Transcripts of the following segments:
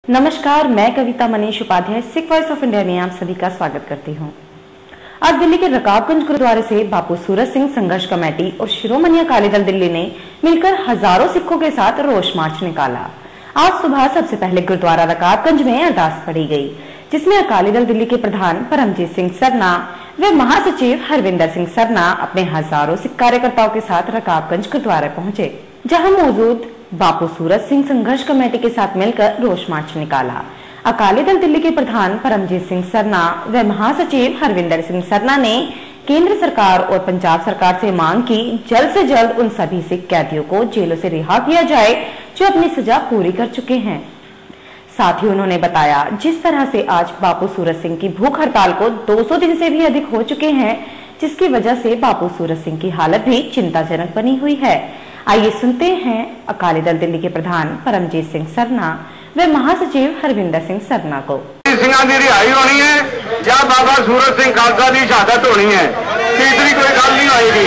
नमस्कार, मैं Kavita Manish Upadhyay Sikh voice of India में आप सभी का स्वागत करती हूँ। आज दिल्ली के रकाबगंज गुरुद्वारे से बापू सूरत सिंह संघर्ष कमेटी और शिरोमणि अकाली दल दिल्ली ने मिलकर हजारों सिखों के साथ रोष मार्च निकाला। आज सुबह सबसे पहले गुरुद्वारा रकाबगंज में अरदास पढ़ी गई, जिसमें अकाली दल दिल्ली के प्रधान परमजीत सिंह सरना व महासचिव हरविंदर सिंह सरना अपने हजारों सिख कार्यकर्ताओं के साथ रकाबगंज गुरुद्वारे पहुंचे, जहां मौजूद बापू सूरत सिंह संघर्ष कमेटी के साथ मिलकर रोष मार्च निकाला। अकाली दल दिल्ली के प्रधान परमजीत सिंह सरना व महासचिव हरविंदर सिंह सरना ने केंद्र सरकार और पंजाब सरकार से मांग की जल्द से जल्द उन सभी सिख कैदियों को जेलों से रिहा किया जाए जो अपनी सजा पूरी कर चुके हैं। साथ ही उन्होंने बताया, जिस तरह से आज बापू सूरत सिंह की भूख हड़ताल को 200 दिन से भी अधिक हो चुके हैं, जिसकी वजह से बापू सूरत सिंह की हालत भी चिंताजनक बनी हुई है। आइए सुनते हैं अकाली दल दिल्ली के प्रधान परमजीत सिंह सरना व महासचिव हरविंदर सिंह सरना को। सिंघां दी रिहाई होनी है या बाबा सूरत सिंह खालसा की शहादत होनी है, तीसरी कोई गल नहीं होगी।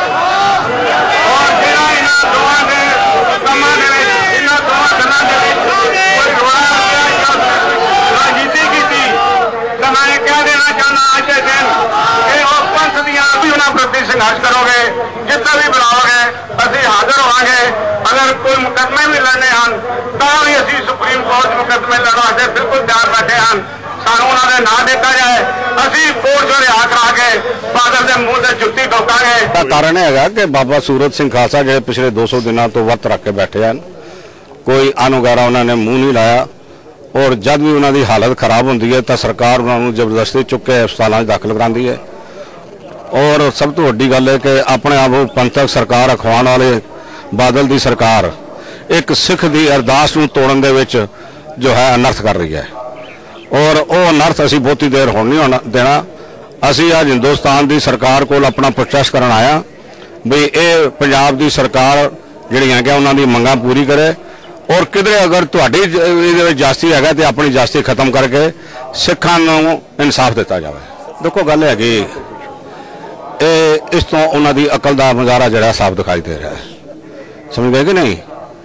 और जिहड़ा इन्हां दोवां दे कम्मां दे विच इन्हां दोवां गल्लां दे विच कोई रोड़ा राजनीति कीती तां मैं कह देना चाहना अज दे दिन कि वो पंथ दियां भी उन्हां प्रति संघर्ष करोगे, जितना भी बुलाओगे ਅਸੀਂ ਹਾਜ਼ਰ ਹੋਵਾਂਗੇ। अगर कोई मुकदमे भी लड़ने हैं तो भी ਅਸੀਂ सुप्रीम कोर्ट मुकदमे लड़न वास्ते बिल्कुल तैयार बैठे हैं। ਸਾਨੂੰ ਉਹਨਾਂ ਦੇ ਨਾਂ ਦਿੱਤਾ ਜਾਏ, ਅਸੀਂ ਕੋਰਟ ਚੋਂ ਰਿਹਾ ਕਰਾ ਕੇ ਬਾਦਲ ਦੇ ਮੂੰਹ ਤੇ ਜੁੱਤੀ ਠੋਕਾਂਗੇ। ਦਾ ਕਾਰਨ ਹੈਗਾ ਕਿ ਬਾਬਾ ਸੂਰਤ ਸਿੰਘ ਖਾਲਸਾ ਜਿਹੜੇ ਪਿਛਲੇ 200 ਦਿਨਾਂ ਤੋਂ ਵਰਤ ਰੱਖ ਕੇ ਬੈਠੇ ਹਨ, ਕੋਈ ਅਨ ਵਗੈਰਾ ਉਹਨਾਂ ਨੇ ਮੂੰਹ ਨਹੀਂ ਲਾਇਆ। ਔਰ ਜਦ ਵੀ ਉਹਨਾਂ ਦੀ ਹਾਲਤ ਖਰਾਬ ਹੁੰਦੀ ਹੈ ਤਾਂ ਸਰਕਾਰ ਉਹਨਾਂ ਨੂੰ ਜ਼ਬਰਦਸਤੀ ਚੁੱਕ ਕੇ ਹਸਪਤਾਲਾਂ 'ਚ ਦਾਖਲ ਕਰਾਉਂਦੀ ਹੈ। और सब तो वड्डी गल है कि अपने आप पंथक सरकार अखवाण वाले बादल की सरकार एक सिख की अरदास नूं तोड़न दे विच जो है अनर्थ कर रही है। और वो अनर्थ असी बहुती देर होण नहीं देना। असी आज हिंदुस्तान की सरकार को अपना प्रोटेस्ट करन आया भी ये पंजाब की सरकार जिहड़ी है कि उन्हां दी मंगां पूरी करे और किधरे अगर तुहाडी जास्ती है तो अपनी जास्ती खत्म करके सिखां नूं इंसाफ दिता जाए। देखो गल हैगी इस तो उन्हों की अकल का नज़ारा जरा साफ दिखाई दे रहा है, समझ गए कि नहीं।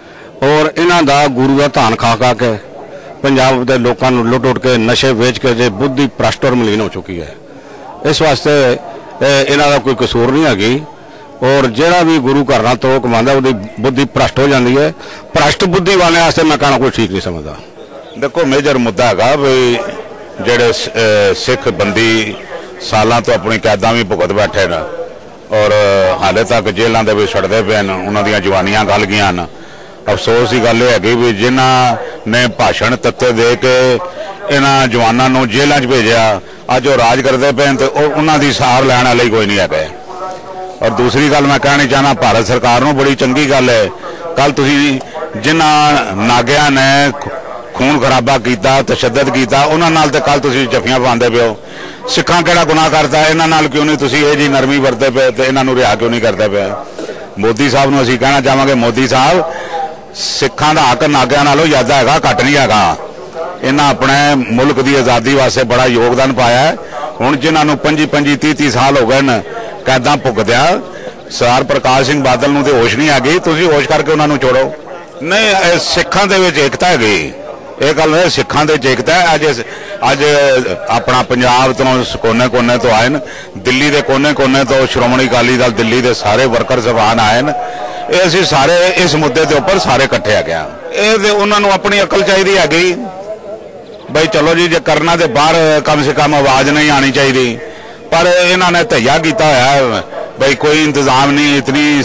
और इन्हों का गुरु का धान खा खा के पंजाब के लोगों को लुट उट के नशे वेच के जो बुद्धि भ्रष्ट और मलीन हो चुकी है। इस वास्ते इन्हों का कोई कसूर नहीं हैगी। और जोड़ा भी गुरु घराना तो कमांदा उसकी बुद्धि भ्रष्ट हो जाती है। भ्रष्ट बुद्धि वाले वास्ते मैं कहना कोई ठीक नहीं समझता। देखो मेजर मुद्दा है भी जेडे सिख बंदी सालों तो अपनी कैदा भी भुगत बैठे न और हाले तक जेलों के सड़ते पे उन्होंने जवानियां गल गई न। अफसोस की गल है भी जिन्हों ने भाषण तत्ते दे के इन्होंने जवानों जेलों भेजा अज वो राज करते पे तो उन्होंने सार लैन वाले कोई नहीं है। और दूसरी गल मैं कहनी चाहना, भारत सरकार को बड़ी चंगी गल है कल तुसीं जिन्होंने नागिया ने खून खराबा किया तशद्दद किया उन्होंने तो कल तुसीं जफियां पाते पे हो। सिखां केड़ा गुनाह करता है, इन्हां नाल क्यों नहीं तुसीं ये जी नरमी वरते पे ते इन्हां नूं रिहा क्यों नहीं करते पे। मोदी साहब नूं असीं कहना चाहांगे, मोदी साहब सिखां दा हक नागियां नालों ज़्यादा हैगा, घट नहीं हैगा। इन्हां अपने मुल्क की आज़ादी वास्ते बड़ा योगदान पाया है। हुण जिन्हां नूं 25-25 30 साल हो गए न कैदां भुगतिया, सरदार प्रकाश सिंह बादल नूं ते होश नहीं आ गई, तुसीं होश करके उन्हां नूं छोड़ो। नहीं सिखां दे विच एकता हैगी, ये गल है सिखां दे एकता है। अज अपना पंजाब तो कोने कोने तो आए न, दिल्ली के कोने कोने तो श्रोमणी अकाली दल दिल्ली के सारे वर्कर साहबान आए न। ये असीं सारे इस मुद्दे के उपर सारे इकट्ठे है गया। ये उन्होंने अपनी अकल चाहिए हैगी बई चलो जी जे करना तो बाहर कम से कम आवाज़ नहीं आनी चाहिए, पर इन्होंने धैया किया होया है बई कोई इंतजाम नहीं।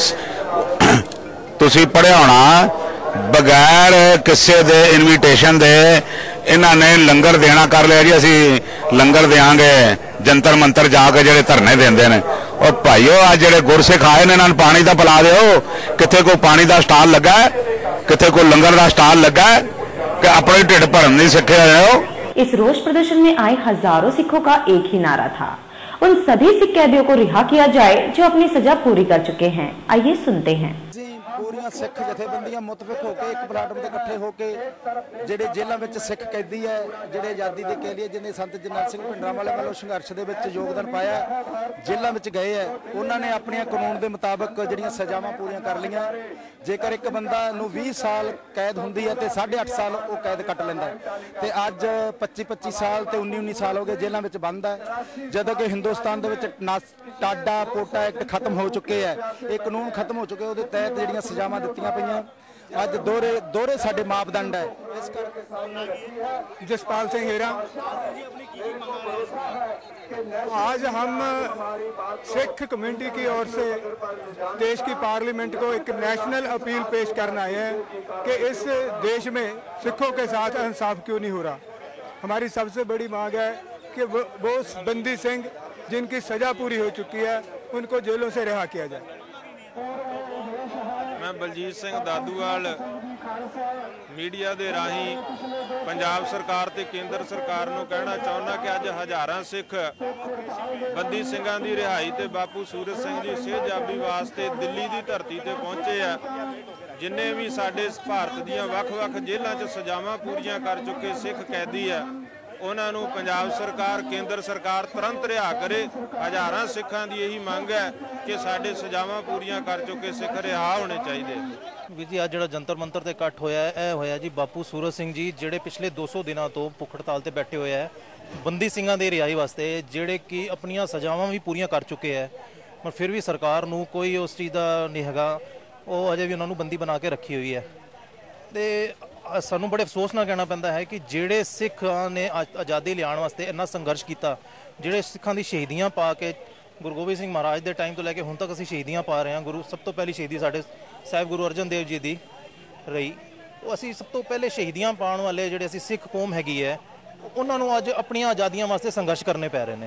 इतनी तुसीं पढ़िया होना बगैर किसी दे इनविटेशन दे इन्होंने लंगर देना कर लिया जी, असी लंगर देंगे जंतर मंतर जाके जेडे धरने देंदे ने। और भाईओ आज जेडे गुरसिख आए ने इन्होंने पानी का पिला दो, कितने कोई पानी का स्टाल लगा है, कितने कोई लंगर का स्टाल लगा है कि अपने ढिड भरन नहीं सीखे हो। इस रोष प्रदर्शन में आए हजारों सिखों का एक ही नारा था, उन सभी सिख कैदियों को रिहा किया जाए जो अपनी सजा पूरी कर चुके हैं। आइए सुनते हैं। पूरियां सिख जथेबंदियां मुतफिक होकर एक प्लेटफार्म से इकट्ठे होकर ਜਿਹੜੇ ਜੇਲ੍ਹਾਂ ਵਿੱਚ ਸਿੱਖ ਕੈਦੀ ਹੈ, ਜਿਹੜੇ ਆਜ਼ਾਦੀ ਦੇ ਕਹਿ ਲਈਏ ਜਿਹਨੇ ਸੰਤ ਜਰਨੈਲ ਸਿੰਘ ਭਿੰਡਰਾਂਵਾਲੇ ਵੱਲੋਂ ਸੰਘਰਸ਼ ਦੇ ਵਿੱਚ ਯੋਗਦਾਨ ਪਾਇਆ, ਜੇਲ੍ਹਾਂ ਵਿੱਚ ਗਏ ਹੈ, ਉਹਨਾਂ ਨੇ ਆਪਣੀਆਂ ਕਾਨੂੰਨ ਦੇ ਮੁਤਾਬਕ ਜਿਹੜੀਆਂ ਸਜ਼ਾਵਾਂ ਪੂਰੀਆਂ ਕਰ ਲਈਆਂ। ਜੇਕਰ ਇੱਕ ਬੰਦਾ ਨੂੰ 20 ਸਾਲ ਕੈਦ ਹੁੰਦੀ ਹੈ ਤੇ 8.5 ਸਾਲ ਉਹ ਕੈਦ ਕੱਟ ਲੈਂਦਾ ਹੈ, ਤੇ ਅੱਜ 25 ਸਾਲ ਤੇ 19 ਸਾਲ ਹੋ ਗਏ ਜੇਲ੍ਹਾਂ ਵਿੱਚ ਬੰਦ ਹੈ। ਜਦੋਂ ਕਿ ਹਿੰਦੁਸਤਾਨ ਦੇ ਵਿੱਚ ਟਾਡਾ ਪੋਟਾ ਐਕਟ ਖਤਮ ਹੋ ਚੁੱਕੇ ਹੈ, ਇਹ ਕਾਨੂੰਨ ਖਤਮ ਹੋ ਚੁੱਕੇ, ਉਹਦੇ ਤਹਿਤ ਜਿਹੜੀਆਂ ਸਜ਼ਾਵਾਂ ਦਿੱਤੀਆਂ ਪਈਆਂ। ਅੱਜ दोहरे साढ़े मापदंड है। इस करके जसपाल सिंह हेरा, आज हम सिख कम्युनिटी की ओर से देश की पार्लियामेंट को एक नेशनल अपील पेश करना है कि इस देश में सिखों के साथ इंसाफ क्यों नहीं हो रहा। हमारी सबसे बड़ी मांग है कि वो बंदी सिंह जिनकी सज़ा पूरी हो चुकी है उनको जेलों से रिहा किया जाए। मैं बलजीत सिंह दादूवाल मीडिया के राही पंजाब सरकार ते केंद्र सरकार नूं कहना चाहुंदा कि अज हज़ारां सिख बंदी सिंघां दी रिहाई ते बापू सूरत सिंह जी सेहतयाबी वास्ते दिल्ली की धरती ते पहुंचे आ। जिन्ने भी साडे भारत दीयां वख-वख जेलां 'च सजावां पूरीआं कर चुके सिख कैदी आ, ਉਹਨਾਂ ਨੂੰ ਪੰਜਾਬ ਸਰਕਾਰ ਕੇਂਦਰ ਸਰਕਾਰ ਤੁਰੰਤ ਰਿਹਾ ਕਰੇ। ਹਜ਼ਾਰਾਂ ਸਿੱਖਾਂ ਦੀ ਇਹੀ ਮੰਗ ਹੈ ਕਿ ਸਾਡੇ ਸਜ਼ਾਵਾਂ ਪੂਰੀਆਂ ਕਰ ਚੁੱਕੇ ਸਿੱਖ ਰਿਹਾ ਹੋਣੇ ਚਾਹੀਦੇ। ਵੀਰ ਜੀ, ਅੱਜ ਜਿਹੜਾ ਜੰਤਰ ਮੰਤਰ ਤੇ ਇਕੱਠ ਹੋਇਆ ਇਹ ਹੋਇਆ ਜੀ ਬਾਪੂ ਸੂਰਤ ਸਿੰਘ ਜੀ ਜਿਹੜੇ ਪਿਛਲੇ 200 ਦਿਨਾਂ ਤੋਂ ਭੁੱਖ ਹੜਤਾਲ ਤੇ ਬੈਠੇ ਹੋਏ ਹੈ ਬੰਦੀ ਸਿੰਘਾਂ ਦੇ ਰਿਹਾਈ ਵਾਸਤੇ, ਜਿਹੜੇ ਕਿ ਆਪਣੀਆਂ ਸਜ਼ਾਵਾਂ ਵੀ ਪੂਰੀਆਂ ਕਰ ਚੁੱਕੇ ਹੈ, ਪਰ ਫਿਰ ਵੀ ਸਰਕਾਰ ਨੂੰ ਕੋਈ ਉਸ ਚੀਜ਼ ਦਾ ਨਹੀਂ ਹੈਗਾ, ਉਹ ਅਜੇ ਵੀ ਉਹਨਾਂ ਨੂੰ ਬੰਦੀ ਬਣਾ ਕੇ ਰੱਖੀ ਹੋਈ ਹੈ। ਤੇ ਸਾਨੂੰ ਬੜੇ ਅਫਸੋਸ ਨਾਲ ਕਹਿਣਾ ਪੈਂਦਾ ਹੈ ਕਿ ਜਿਹੜੇ ਸਿੱਖਾਂ ਨੇ ਆਜ਼ਾਦੀ ਲਿਆਉਣ ਵਾਸਤੇ ਇੰਨਾ ਸੰਘਰਸ਼ ਕੀਤਾ, ਜਿਹੜੇ ਸਿੱਖਾਂ ਦੀ ਸ਼ਹੀਦੀਆਂ ਪਾ ਕੇ ਗੁਰੂ ਗੋਬਿੰਦ ਸਿੰਘ ਮਹਾਰਾਜ ਦੇ ਟਾਈਮ ਤੋਂ ਲੈ ਕੇ ਹੁਣ ਤੱਕ ਅਸੀਂ ਸ਼ਹੀਦੀਆਂ ਪਾ ਰਹੇ ਹਾਂ। ਗੁਰੂ ਸਭ ਤੋਂ ਪਹਿਲੀ ਸ਼ਹੀਦੀ ਸਾਡੇ ਸਾਹਿਬ ਗੁਰੂ ਅਰਜਨ ਦੇਵ ਜੀ ਦੀ ਰਹੀ। ਉਹ ਅਸੀਂ ਸਭ ਤੋਂ ਪਹਿਲੇ ਸ਼ਹੀਦੀਆਂ ਪਾਉਣ ਵਾਲੇ ਜਿਹੜੇ ਅਸੀਂ ਸਿੱਖ ਕੌਮ ਹੈਗੀ ਹੈ, ਉਹਨਾਂ ਨੂੰ ਅੱਜ ਆਪਣੀਆਂ ਆਜ਼ਾਦੀਆਂ ਵਾਸਤੇ ਸੰਘਰਸ਼ ਕਰਨੇ ਪੈ ਰਹੇ ਨੇ।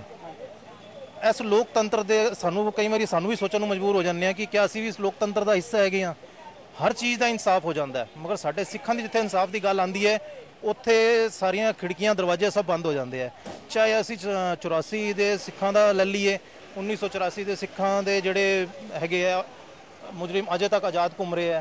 ਇਸ ਲੋਕਤੰਤਰ ਦੇ ਸਾਨੂੰ ਕਈ ਵਾਰੀ ਸਾਨੂੰ ਵੀ ਸੋਚਣ ਨੂੰ ਮਜਬੂਰ ਹੋ ਜਾਂਦੇ ਹਾਂ ਕਿ ਕਿਆ ਅਸੀਂ ਵੀ ਇਸ ਲੋਕਤੰਤਰ ਦਾ ਹਿੱਸਾ ਹੈਗੇ ਹਾਂ। हर चीज़ का इंसाफ हो जाता है, मगर साढ़े सिखां की जिथे इंसाफ की गल आती है उत्थे सारिया खिड़कियां दरवाजे सब बंद हो जाते हैं। चाहे असी 84 के सिखां का ले लीए, 1984 के सिखां के जोड़े है मुजरिम अजे तक आज़ाद घूम रहे हैं,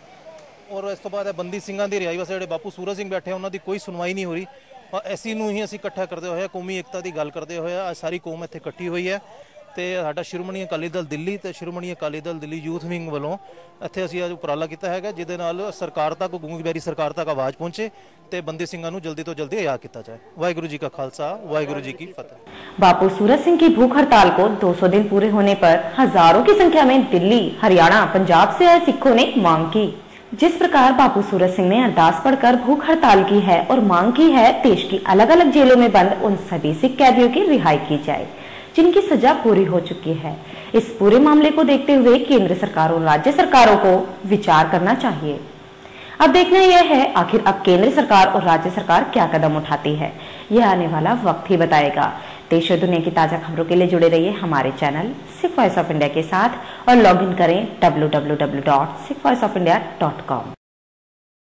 और इस तो बाद बंदी सिंघां की रिहाई वास्ते जो बापू सूरत सिंह बैठे उन्होंने कोई सुनवाई नहीं हो रही। ऐसी नूं ही असी इकट्ठा करते हुए कौमी एकता की गल करते हुए सारी कौम इत्थे इकट्ठी हुई है। ਤੇ ਸਾਡਾ ਸ਼੍ਰੋਮਣੀ ਅਕਾਲੀ ਦਲ ਦਿੱਲੀ ਤੇ ਸ਼੍ਰੋਮਣੀ ਅਕਾਲੀ ਦਲ ਦਿੱਲੀ ਯੂਥ ਵਿੰਗ ਵੱਲੋਂ ਇੱਥੇ ਅਸੀਂ ਅੱਜ ਉਪਰਾਲਾ ਕੀਤਾ ਹੈਗਾ, ਜਿਹਦੇ ਨਾਲ ਸਰਕਾਰ ਤੱਕ ਗੂੰਗਬੈਰੀ ਸਰਕਾਰ ਤੱਕ ਆਵਾਜ਼ ਪਹੁੰਚੇ ਤੇ ਬੰਦੀ ਸਿੰਘਾਂ ਨੂੰ ਜਲਦੀ ਤੋਂ जल्दी रिहा किया जाए। वाहिगुरु जी का खालसा, वाहिगुरु जी की फतेह। बापू सूरत सिंह की भूख हड़ताल को 200 दिन पूरे होने पर हजारों की संख्या में दिल्ली, हरियाणा, पंजाब से आए सिखों ने मांग की। जिस प्रकार बापू सूरत सिंह ने अरदास पढ़कर भूख हड़ताल की है और मांग की है देश की अलग अलग जेलों में बंद उन सभी सिख कैदियों की रिहाई की जाए जिनकी सजा पूरी हो चुकी है। इस पूरे मामले को देखते हुए केंद्र सरकार और राज्य सरकारों को विचार करना चाहिए। अब देखना यह है आखिर अब केंद्र सरकार और राज्य सरकार क्या कदम उठाती है, यह आने वाला वक्त ही बताएगा। देश और दुनिया की ताजा खबरों के लिए जुड़े रहिए हमारे channel Sikh voice of India के साथ और लॉग इन करें www.sikhvoiceofindia.com।